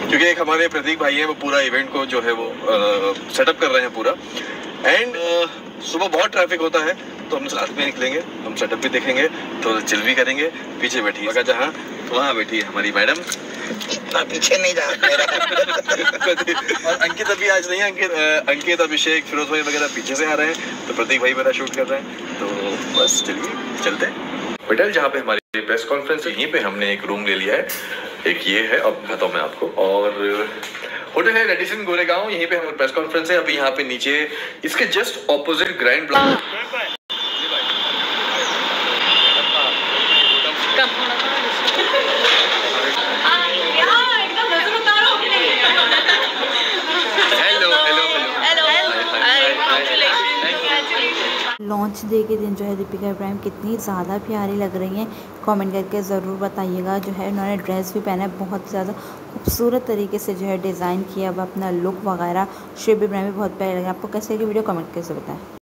क्योंकि एक हमारे प्रतीक भाई हैं, वो पूरा इवेंट को जो है वो सेटअप कर रहे हैं पूरा। एंड सुबह बहुत ट्रैफिक होता है, तो हम साथ में निकलेंगे, हम सेटअप भी देखेंगे, थोड़ा चिल भी करेंगे। पीछे बैठी है जहाँ, वहाँ बैठी है हमारी मैडम, पीछे नहीं जा और अंकित अभी आज नहीं, अंकित अभिषेक फिरोज भाई वगैरह पीछे से आ रहे हैं, तो प्रतीक भाई मेरा शूट कर रहे हैं। तो बस चलिए चलते हैं। होटल जहाँ पे हमारी प्रेस कॉन्फ्रेंस, यहीं पे हमने एक रूम ले लिया है। एक ये है, अब बताता हूँ मैं आपको। और होटल है रेडिसन गोरेगांव, यहीं पे हमारी प्रेस कॉन्फ्रेंस है। अभी यहाँ पे नीचे इसके just opposite grand plaza. Launch day के दिन जो है दीपिका इब्राहिम कितनी ज़्यादा प्यारी लग रही हैं, कमेंट करके ज़रूर बताइएगा। जो है उन्होंने ड्रेस भी पहना है, बहुत ज़्यादा खूबसूरत तरीके से जो है डिज़ाइन किया हुआ अपना लुक वगैरह। शुभ इब्राहिम भी बहुत प्यारी लगे। आपको कैसे लगी वीडियो कमेंट करके बताएं।